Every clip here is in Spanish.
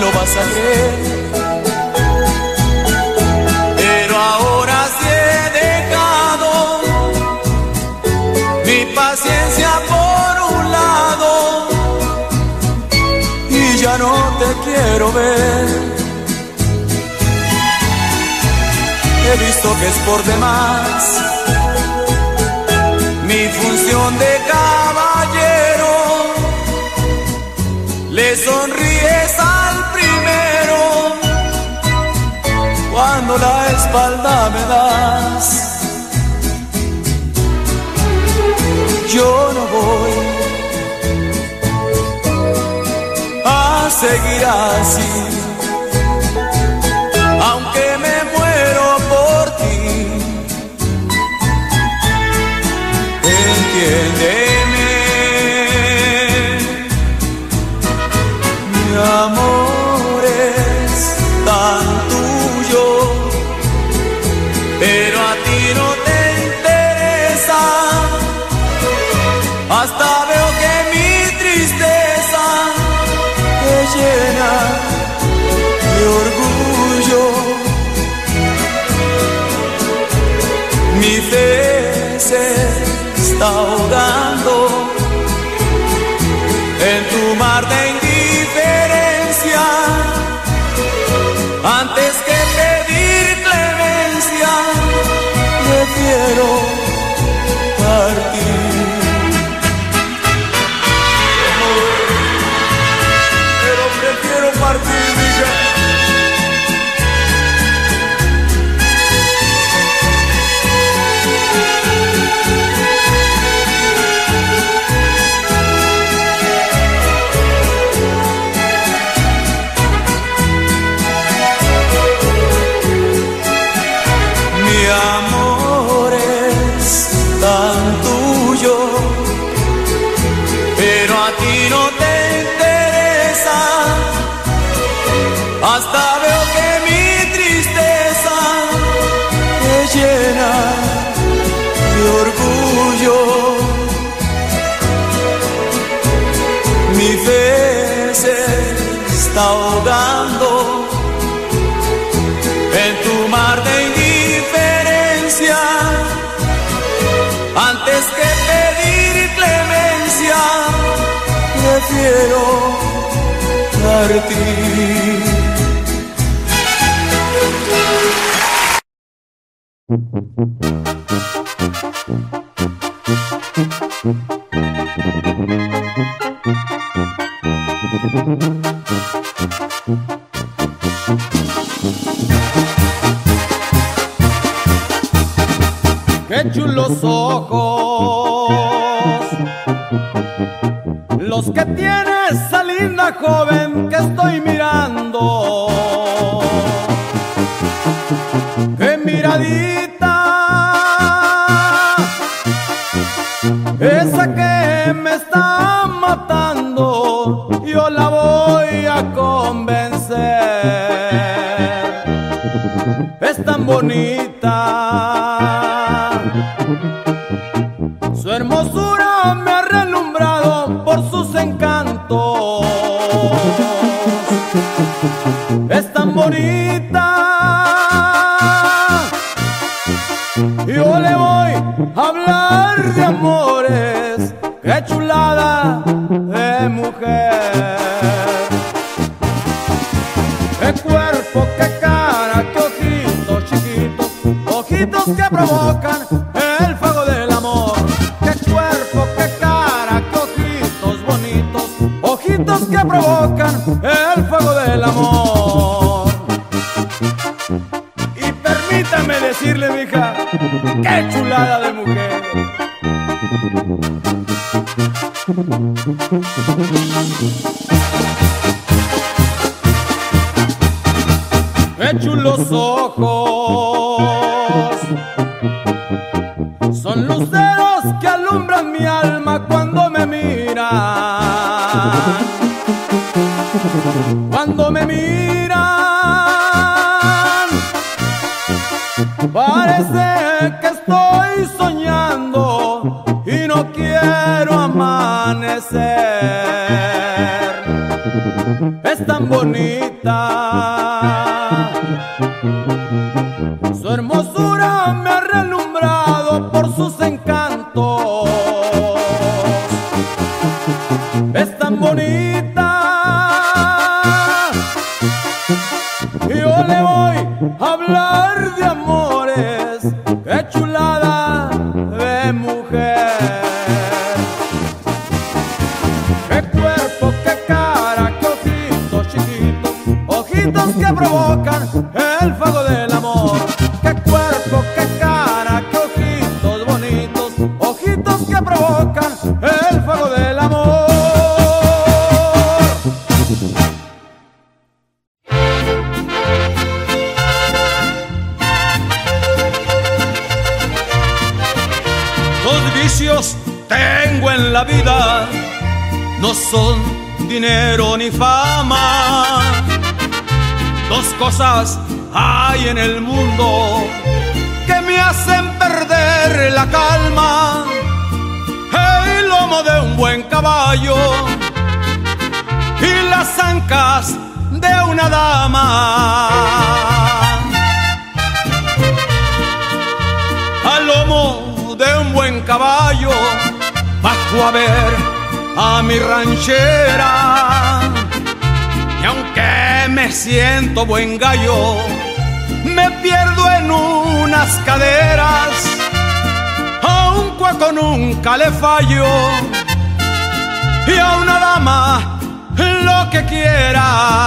lo vas a creer. Pero ahora sí he dejado mi paciencia por un lado y ya no te quiero ver. He visto que es por demás mi función de caballero. Le sonríes al primero cuando la espalda me das. Yo no voy a seguir así, aunque me muero por ti. Entiéndeme, mi amor es tan tuyo, pero a ti no te interesa. Hasta veo que mi tristeza te llena de orgullo. Mi fe se está ahogando en tu mar de indiferencia. Antes que pedir clemencia, prefiero partir. Pero prefiero partir, mija. Mi amor es tan tuyo, pero a ti no te interesa. Hasta veo que mi tristeza te llena de orgullo. Mi fe se está ahogando en tu mar de indiferencia. Antes que pedir clemencia, prefiero partir. Qué chulos ojos los que tiene esa linda joven que estoy mirando. Qué miradita esa que me está matando. Yo la voy a convencer. Es tan bonita, su hermosura me ha relumbrado por sus encantos. Es tan bonita, yo le voy a hablar de amores. Qué chulada de mujer. Qué cuerpo, qué cara, qué ojitos chiquitos, ojitos que provocan el fuego del amor. Qué cuerpo, qué cara, qué ojitos bonitos, ojitos que provocan el fuego del amor. Y permítame decirle, mija, qué chulada de mujer. Qué chulos ojos, son luceros que alumbran mi alma cuando me miran. Cuando me miran, parece que estoy soñando y no quiero amanecer. Es tan bonito que provocan el fuego del amor. Dos vicios tengo en la vida, no son dinero ni fama. Dos cosas hay en el mundo que me hacen perder la calma: el lomo de un buen caballo y las ancas de una dama. Al lomo de un buen caballo bajo a ver a mi ranchera, y aunque me siento buen gallo, me pierdo en unas caderas, a un cuaco nunca le fallo, y a una dama lo que quiera.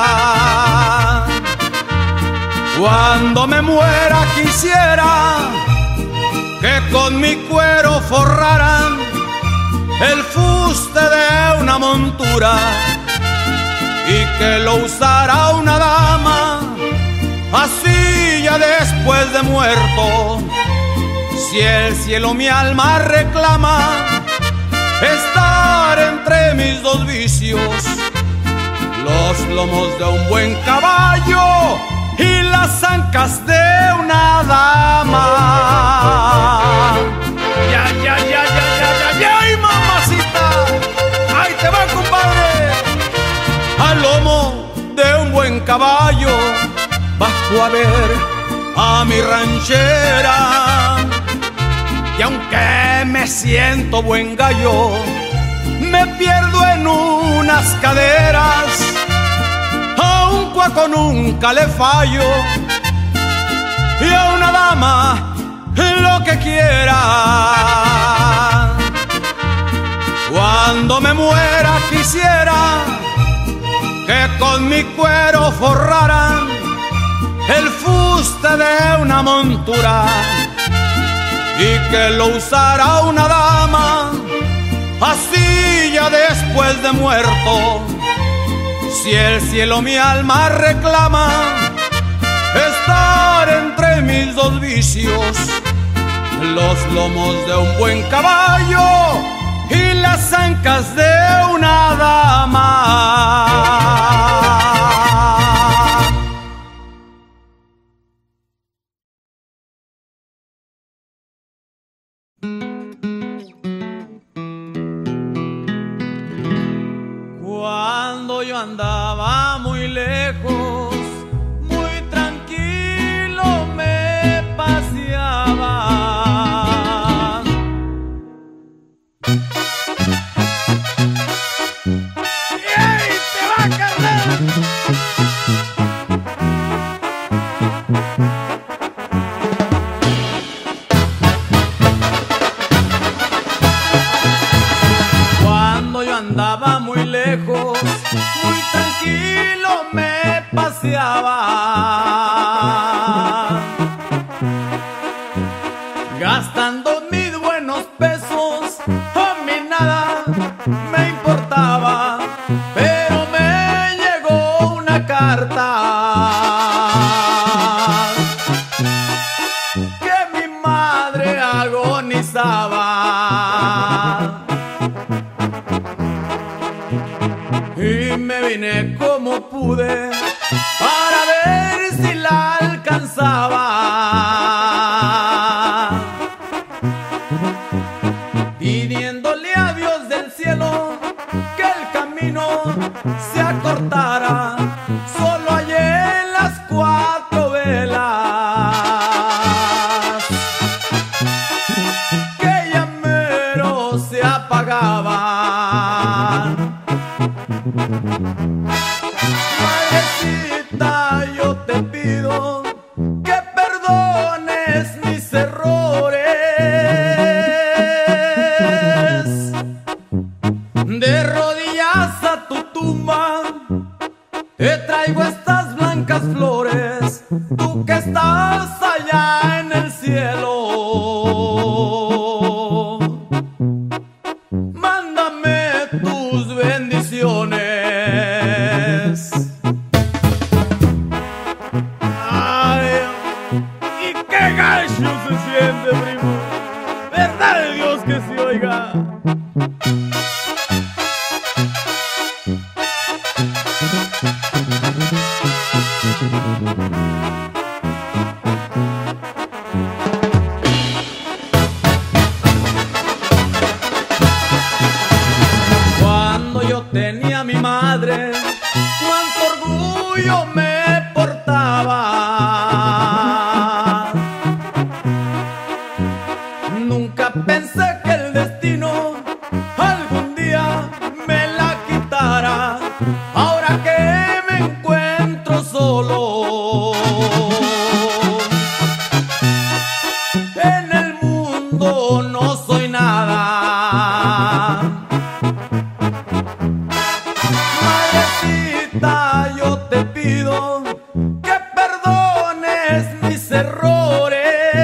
Cuando me muera quisiera que con mi cuero forraran el fuste de una montura, y que lo usara una dama, así ya después de muerto. Si el cielo mi alma reclama, estar entre mis dos vicios: los lomos de un buen caballo y las ancas de una dama. Ya, ya, ya, ya, ya, ya, ya, ay, mamacita, ahí te va, compadre. Al lomo de un buen caballo bajo a ver a mi ranchera, y aunque me siento buen gallo, me pierdo en unas caderas, a un cuaco nunca le fallo, y a una dama lo que quiera. Cuando me muera quisiera que con mi cuero forraran el fuste de una montura, y que lo usara una dama, así ya después de muerto. Si el cielo mi alma reclama, estar entre mis dos vicios: los lomos de un buen caballo y las ancas de una dama. Cuando yo andaba muy lejos, muy tranquilo me paseaba. ¡Ey, te va a cargar! Cuando yo andaba muy lejos, muy tranquilo me paseaba, gastando mis buenos pesos, a mí nada me importaba. Pero me llegó una carta que mi madre agonizaba, y me vine como pude para ver si la alcanzaba, pidiéndole a Dios del cielo que el camino se acortara. Solo hallé las 4 velas que ya mero se apagaban. Madrecita Dios que se oiga. Cuando yo tenía a mi madre, cuánto orgullo me portaba. Nunca pensé que el destino algún día me la quitara. Ahora que me encuentro solo en el mundo, no soy nada. Madrecita, yo te pido que perdones mis errores.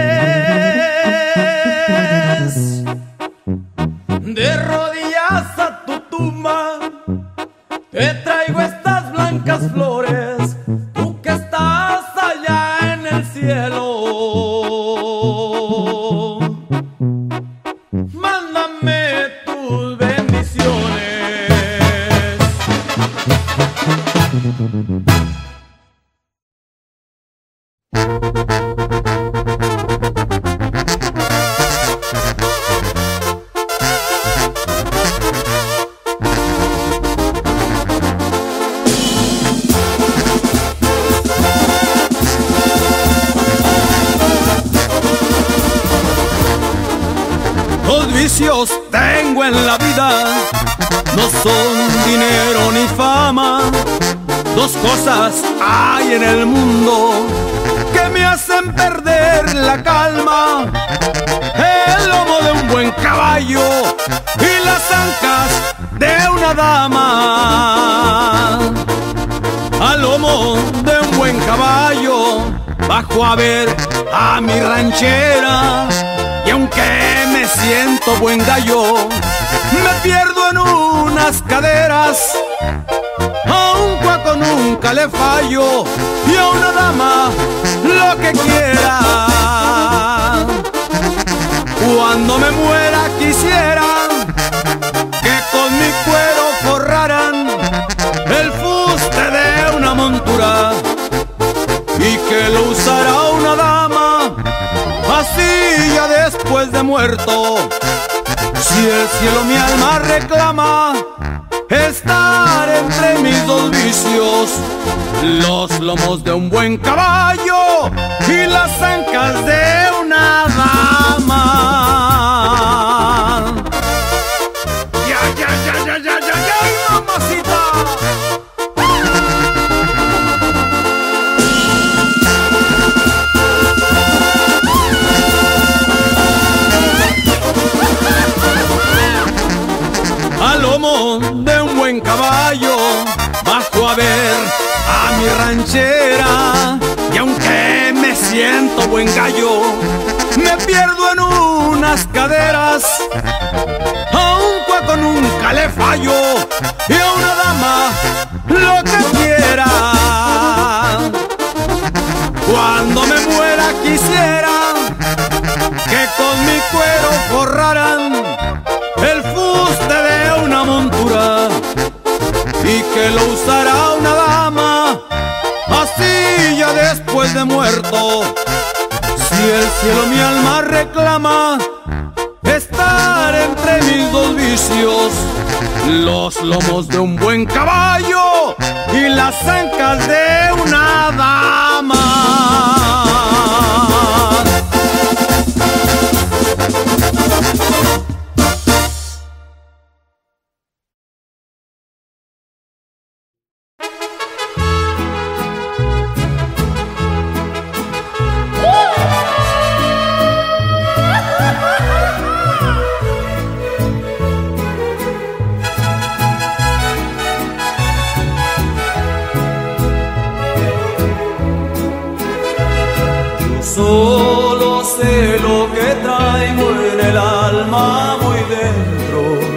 De rodillas a tu tumba te traigo estas blancas flores. Tú que estás allá en el cielo, mándame tus bendiciones. Dos vicios tengo en la vida, no son dinero ni fama. Dos cosas hay en el mundo que me hacen perder la calma: el lomo de un buen caballo y las ancas de una dama. Al lomo de un buen caballo bajo a ver a mi ranchera, y aunque me siento buen gallo, me pierdo en unas caderas. A un cuaco nunca le fallo, y a una dama lo que quiera. Cuando me muera quisiera que con mi cuero forraran el fuste de una montura, y que lo usara una dama así ya después de muerto. Si el cielo mi alma reclama estar entre mis dos vicios, los lomos de un buen caballo y las ancas de una dama. ¡Ya, mamacita! Al lomo de un buen caballo bajo a ver a mi ranchera, y aunque me siento buen gallo, me pierdo en unas caderas. A un cuaco nunca le fallo, y a una dama lo que quiera. Cuando me muera quisiera que con mi cuero forraran el fuste de una montura, y que lo usara una dama así ya después de muerto. Si el cielo mi alma reclama estar entre mis dos vicios, los lomos de un buen caballo y las ancas de una dama. Solo sé lo que traigo en el alma muy dentro,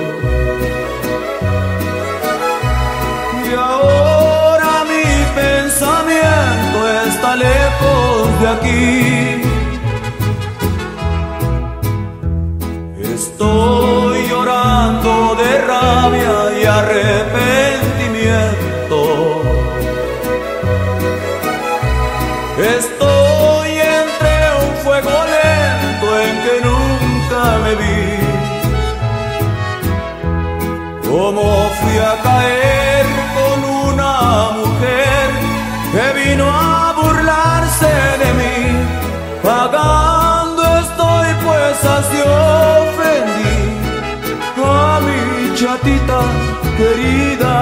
y ahora mi pensamiento está lejos de aquí. Estoy Estoy llorando de rabia y arrepentimiento. Estoy entre un fuego lento en que nunca me vi. Como fui a caer con una mujer que vino a burlarse de mí. Pagando estoy, pues así ofendí a mi chatita querida.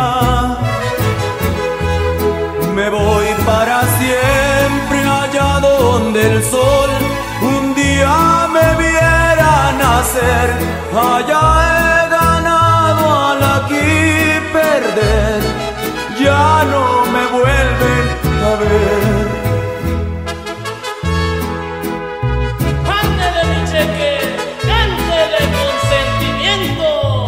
Me voy para siempre allá donde el sol un día me viera nacer. Allá he ganado al aquí perder, ya no me vuelven a ver. Ándele mi cheque, cántele con sentimiento.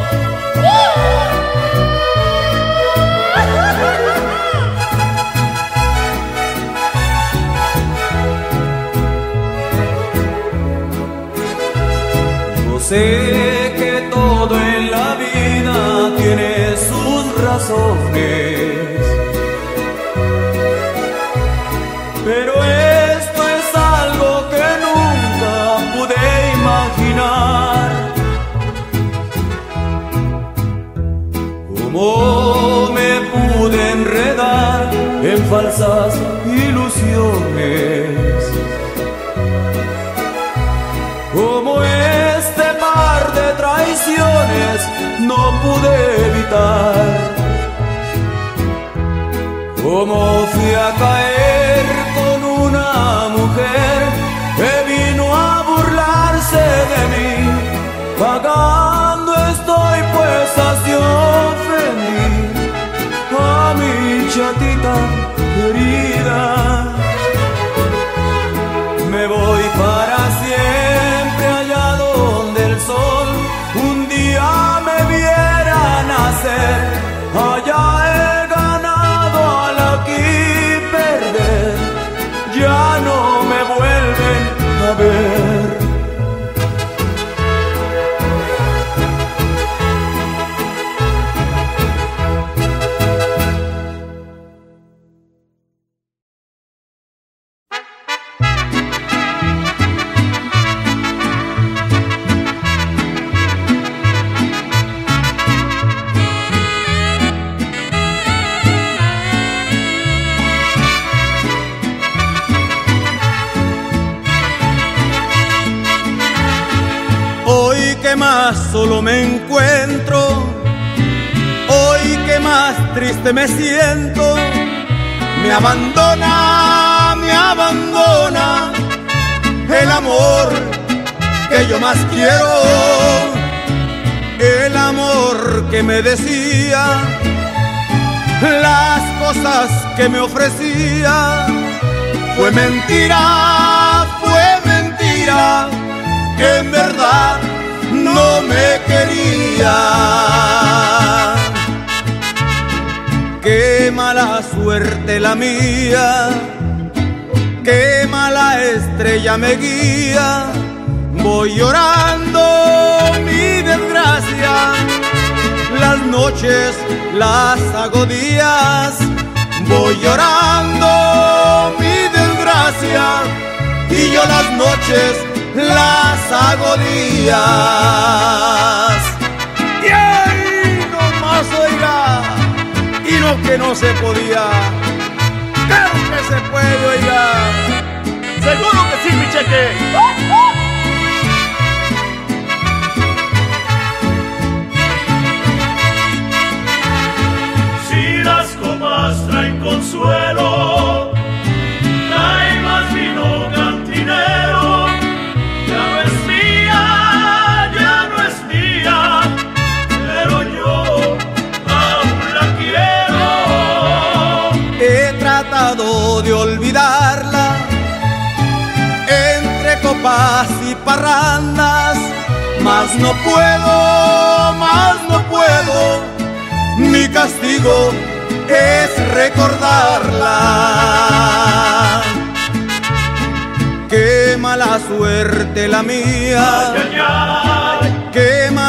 Sé que todo en la vida tiene sus razones, pero esto es algo que nunca pude imaginar. ¿Cómo me pude enredar en falsas ilusiones? Como este par de traiciones no pude evitar. Como fui a caer con una mujer que vino a burlarse de mí. Pagando estoy, pues así ofendí a mi chatita querida. Me voy para siempre allá donde el sol un día me viera nacer. Allá he ganado al aquí perder, ya no me vuelven a ver. Solo me encuentro, hoy que más triste me siento. Me abandona el amor que yo más quiero. El amor que me decía las cosas que me ofrecía. Fue mentira, en verdad no me quería. Qué mala suerte la mía, qué mala estrella me guía. Voy llorando mi desgracia, las noches las hago días. Voy llorando mi desgracia y yo las noches las hago días. Y ahí nomás, oiga, y no que no se podía. Claro que se puede, oiga. Seguro que sí, mi cheque. Si las copas traen consuelo, trae más vino cantinero. Ya no es mía, ya no es mía, pero yo aún la quiero. He tratado de olvidarla entre copas y parrandas, mas no puedo. Mi castigo es recordarla. Qué mala suerte la mía, Ay, ay, ay. qué mala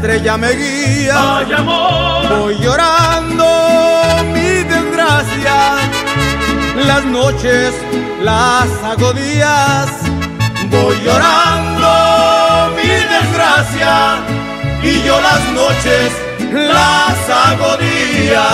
estrella me guía. Ay, amor, Voy llorando mi desgracia, las noches las hago días. Voy llorando mi desgracia y yo las noches las hago días.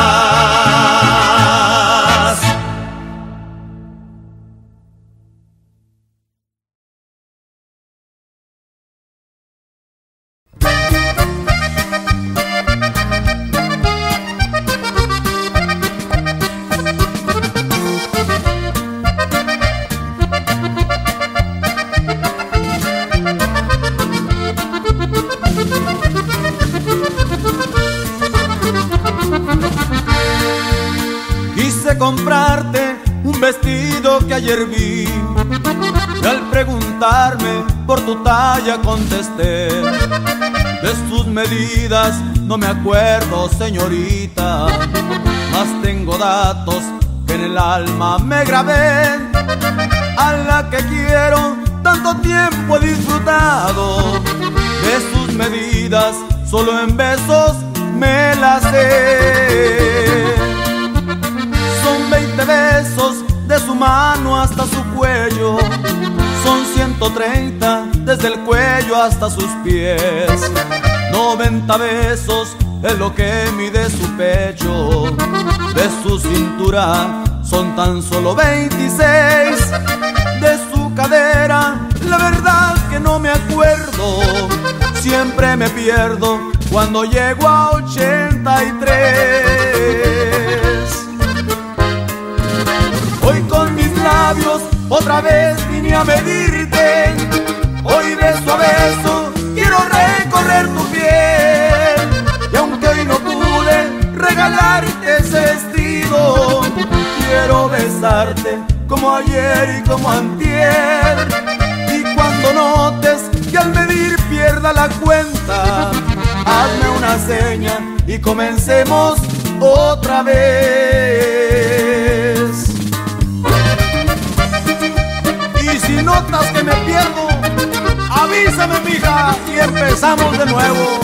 Quise comprarte un vestido que ayer vi y al preguntarme por tu talla contesté. De sus medidas no me acuerdo, señorita, mas tengo datos que en el alma me grabé. A la que quiero tanto tiempo he disfrutado, de sus medidas solo en besos me las sé. Son 20 besos de su mano hasta su cuello, son 130 desde el cuello hasta sus pies. 90 besos es lo que mide su pecho, de su cintura son tan solo 26. De su cadera la verdad que no me acuerdo, siempre me pierdo cuando llego a 83. Hoy con mis labios otra vez vine a medirte, hoy beso a beso quiero recorrer tu piel. Y aunque hoy no pude regalarte ese vestido, quiero besarte como ayer y como antier. Y cuando notes que al medir pierda la cuenta, hazme una seña y comencemos otra vez. Y si notas que me pierdo, avísame, mija, y empezamos de nuevo.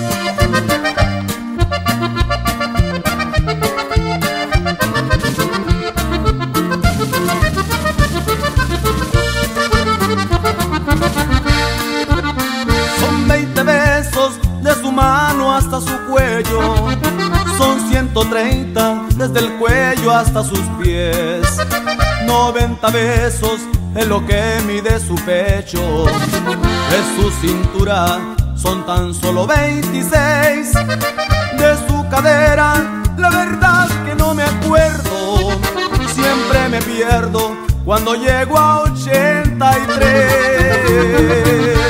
Son 20 besos de su mano hasta su cuello, son 130 desde el cuello hasta sus pies. 90 besos es lo que mide su pecho, de su cintura son tan solo 26. De su cadera la verdad que no me acuerdo, siempre me pierdo cuando llego a 83.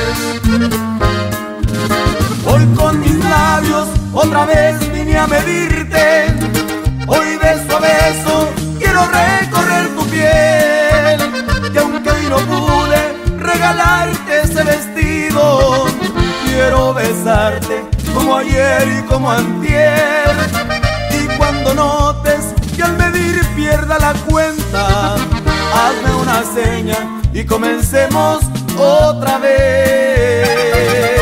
Hoy con mis labios otra vez vine a medirte, hoy beso a beso quiero recorrer tu piel. Y aunque hoy no pude regalarte ese vestido, quiero besarte como ayer y como antier. Y cuando notes que al medir pierda la cuenta, hazme una seña y comencemos otra vez.